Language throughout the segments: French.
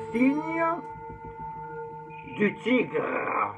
signe du tigre.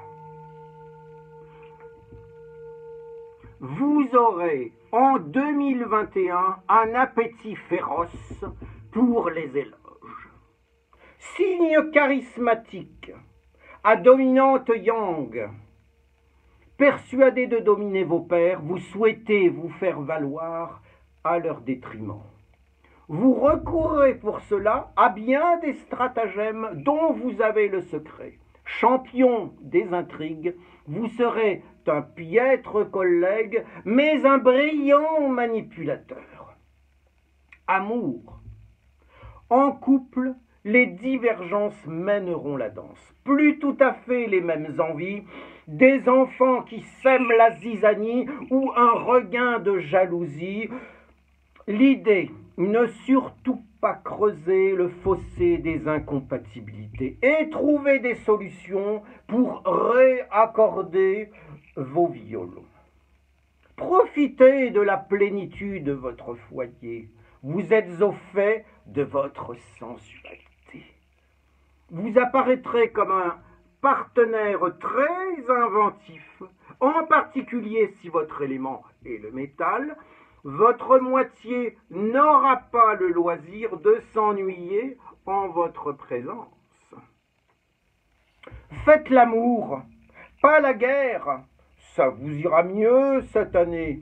Vous aurez en 2021 un appétit féroce pour les éloges. Signe charismatique, à dominante yang, persuadé de dominer vos pairs, vous souhaitez vous faire valoir à leur détriment. Vous recourrez pour cela à bien des stratagèmes dont vous avez le secret. Champion des intrigues, vous serez un piètre collègue, mais un brillant manipulateur. Amour. En couple, les divergences mèneront la danse. Plus tout à fait les mêmes envies, des enfants qui sèment la zizanie ou un regain de jalousie. L'idée, ne surtout pas creuser le fossé des incompatibilités et trouver des solutions pour réaccorder vos violons. Profitez de la plénitude de votre foyer. Vous êtes au fait de votre sensualité. Vous apparaîtrez comme un partenaire très inventif, en particulier si votre élément est le métal. Votre moitié n'aura pas le loisir de s'ennuyer en votre présence. Faites l'amour, pas la guerre, ça vous ira mieux cette année.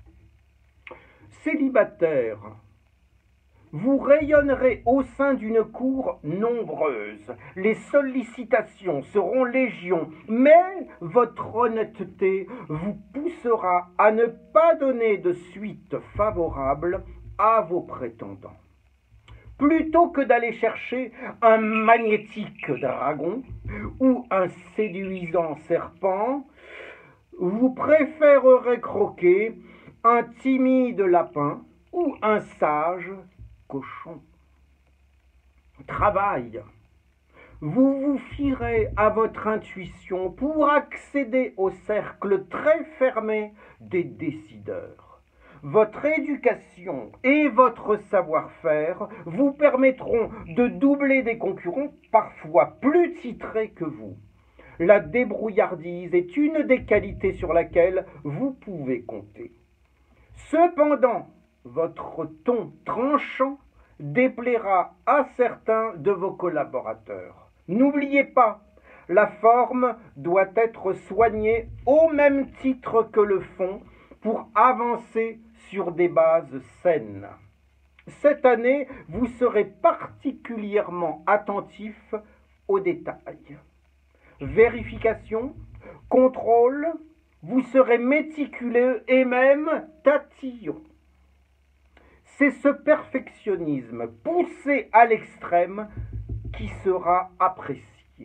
Célibataire, vous rayonnerez au sein d'une cour nombreuse. Les sollicitations seront légion, mais votre honnêteté vous poussera à ne pas donner de suite favorable à vos prétendants. Plutôt que d'aller chercher un magnétique dragon ou un séduisant serpent, vous préférerez croquer un timide lapin ou un sage cochon. Travail. Vous vous fierez à votre intuition pour accéder au cercle très fermé des décideurs. Votre éducation et votre savoir-faire vous permettront de doubler des concurrents parfois plus titrés que vous. La débrouillardise est une des qualités sur laquelle vous pouvez compter. Cependant, votre ton tranchant déplaira à certains de vos collaborateurs. N'oubliez pas, la forme doit être soignée au même titre que le fond pour avancer sur des bases saines. Cette année, vous serez particulièrement attentif aux détails. Vérification, contrôle, vous serez méticuleux et même tatillon. C'est ce perfectionnisme poussé à l'extrême qui sera apprécié.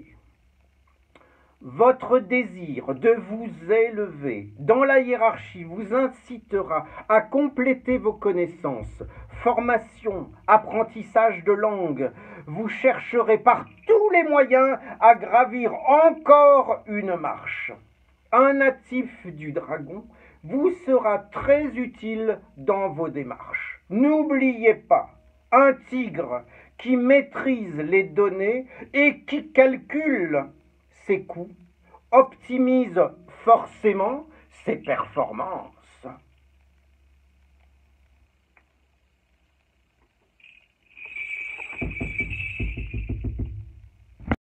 Votre désir de vous élever dans la hiérarchie vous incitera à compléter vos connaissances. Formation, apprentissage de langue, vous chercherez par tous les moyens à gravir encore une marche. Un natif du dragon vous sera très utile dans vos démarches. N'oubliez pas, un tigre qui maîtrise les données et qui calcule ses coûts optimise forcément ses performances.